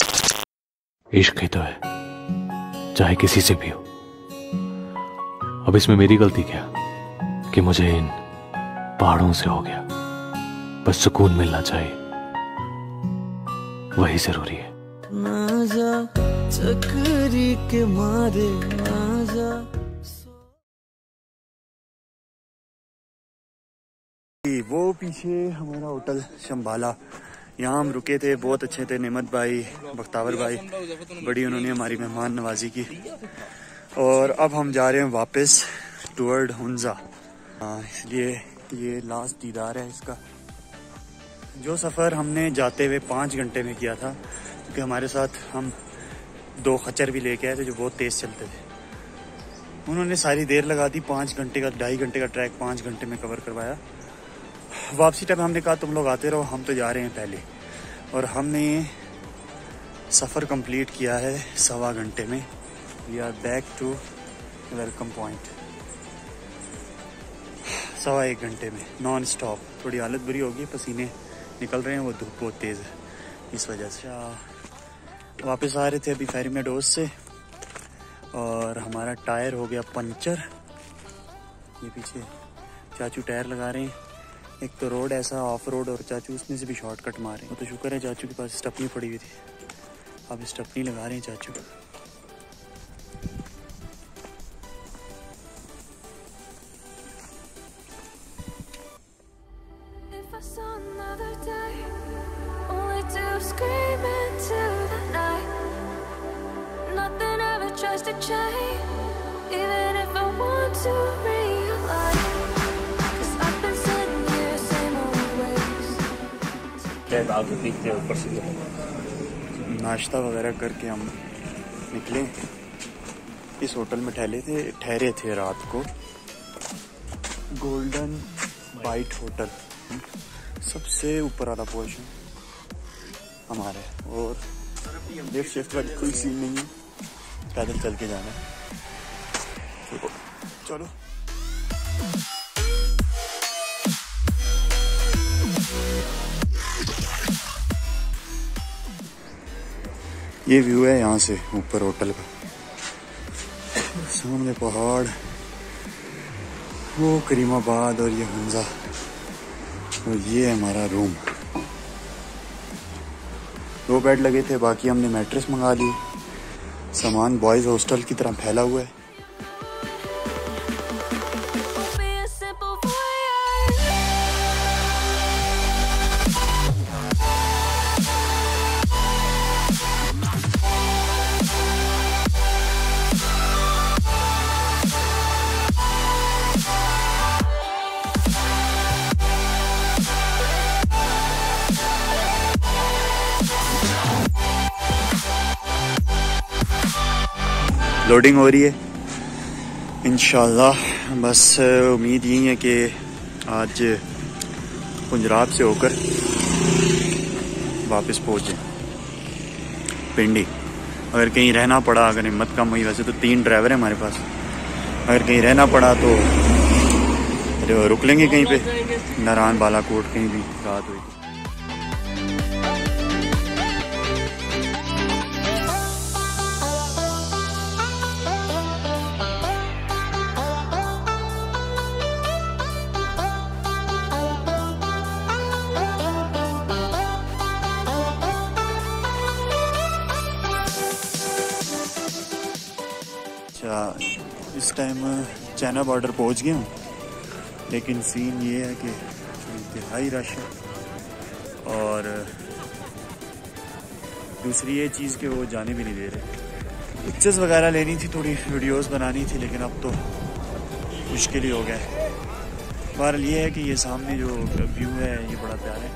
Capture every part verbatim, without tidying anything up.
इश्क ही तो है, चाहे किसी से भी हो। अब इसमें मेरी गलती क्या कि मुझे इन पहाड़ों से हो गया। बस सुकून मिलना चाहिए, वही जरूरी है। ना जा चक्री के मारे ना जा। वो पीछे हमारा होटल शंबाला, यहाँ हम रुके थे। बहुत अच्छे थे, नेमत भाई, बख्तावर भाई, बड़ी उन्होंने हमारी मेहमान नवाजी की। और अब हम जा रहे हैं वापस टुवर्ड हुंजा। इसलिए ये लास्ट दीदार है इसका। जो सफ़र हमने जाते हुए पाँच घंटे में किया था, क्योंकि हमारे साथ हम दो खच्चर भी लेके आए थे जो बहुत तेज़ चलते थे। उन्होंने सारी देर लगा दी, पाँच घंटे का ढाई घंटे का ट्रैक पाँच घंटे में कवर करवाया। वापसी टाइम हमने कहा तुम लोग आते रहो, हम तो जा रहे हैं पहले। और हमने सफ़र कंप्लीट किया है सवा घंटे में। We are back to welcome point सवा एक घंटे में नॉन स्टॉप। थोड़ी हालत बुरी होगी, पसीने निकल रहे हैं, वो धूप बहुत तेज़ है इस वजह से। वापस आ रहे थे अभी फेरी मेडोज से और हमारा टायर हो गया पंचर। ये पीछे चाचू टायर लगा रहे हैं। एक तो रोड ऐसा ऑफ रोड और चाचू उसमें से भी शॉर्टकट मारे। वो तो शुक्र है चाचू के पास स्टपनी पड़ी हुई थी, अब स्टपनी लगा रहे हैं चाचू। ऊपर से नाश्ता वगैरह करके हम निकले। इस होटल में ठहरे थे ठहरे थे रात को। गोल्डन बाइट होटल, सबसे ऊपर वाला पोर्शन हमारे। और लिफ्ट शिफ्ट का कोई सीन नहीं है, पैदल चल के जाना है। चलो चलो। ये व्यू है यहाँ से ऊपर होटल का, सामने पहाड़, वो करीमाबाद और ये हुंजा। और ये हमारा रूम। दो बेड लगे थे, बाकी हमने मैट्रेस मंगा ली। सामान बॉयज़ हॉस्टल की तरह फैला हुआ है। लोडिंग हो रही है इंशाल्लाह। बस उम्मीद यही है कि आज पंजाब से होकर वापस पहुँच जाए पिंडी। अगर कहीं रहना पड़ा, अगर हिम्मत कम हुई, वैसे तो तीन ड्राइवर है हमारे पास, अगर कहीं रहना पड़ा तो रुक लेंगे कहीं पे, नारायण बालाकोट कहीं भी रात हुई। इस टाइम चाइना बॉर्डर पहुंच गया हूँ, लेकिन सीन ये है कि इंतहाई रश है। और दूसरी ये चीज़ कि वो जाने भी नहीं दे रहे। पिक्चर्स वगैरह लेनी थी, थोड़ी वीडियोस बनानी थी, लेकिन अब तो मुश्किल ही हो गया है। बहरहाल ये है कि ये सामने जो व्यू है ये बड़ा प्यारा है।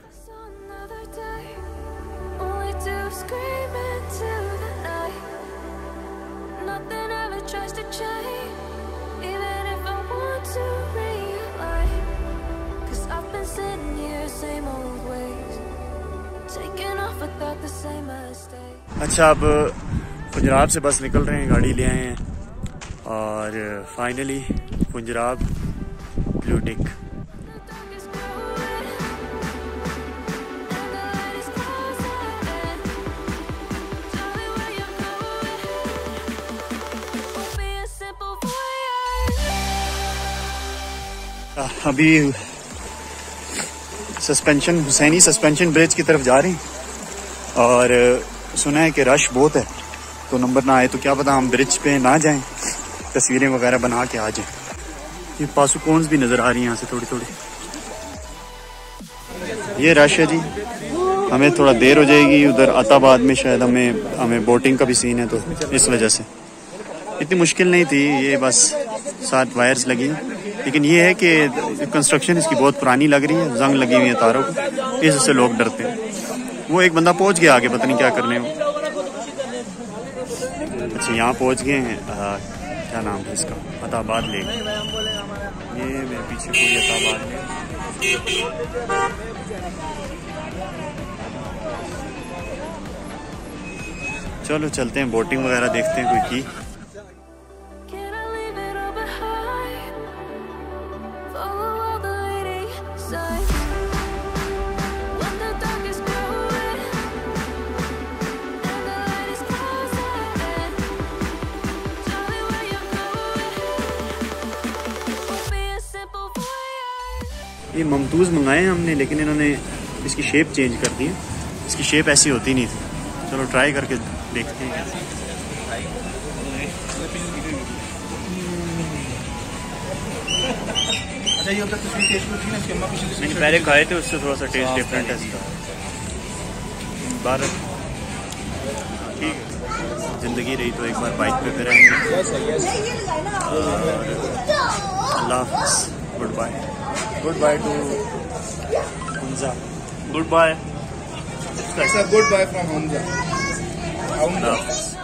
अच्छा, अब पंजाब से बस निकल रहे हैं, गाड़ी ले आए हैं और फाइनली पंजाब ब्लू टिक। अभी सस्पेंशन हुसैनी सस्पेंशन ब्रिज की तरफ जा रहे हैं और सुना है कि रश बहुत है, तो नंबर ना आए तो क्या पता हम ब्रिज पे ना जाएं, तस्वीरें वगैरह बना के आ जाएं। ये पासुकोन्स भी नज़र आ रही हैं यहाँ से थोड़ी थोड़ी। ये रश है जी, हमें थोड़ा देर हो जाएगी। उधर अताबाद में शायद हमें हमें बोटिंग का भी सीन है, तो इस वजह से इतनी मुश्किल नहीं थी। ये बस सात वायर्स लगी हैं, लेकिन ये है कि कंस्ट्रक्शन इसकी बहुत पुरानी लग रही है, जंग लगी हुई है तारों को, इससे लोग डरते हैं। वो एक बंदा पहुंच गया आगे, पता नहीं क्या करने हो। अच्छा यहाँ पहुंच गए हैं, आ, क्या नाम है इसका, अताबाद लेक। ये मेरे पीछे कोई अताबाद लेक। चलो चलते हैं, बोटिंग वगैरह देखते हैं कोई की। ये ममतूज़ मंगाए हैं हमने, लेकिन इन्होंने इसकी शेप चेंज कर दी है। इसकी शेप ऐसी होती नहीं थी। चलो ट्राई करके देखते हैं। मैंने पहले खाए थे, उससे थोड़ा सा टेस्ट डिफरेंट है इसका। बार ठीक है, ज़िंदगी रही तो एक बार बाइक पे फिर आएंगे। अल्लाह हाफ़िज़, good bye. Good bye to Hamza. Good bye. It's a good bye from Hamza. Hamza.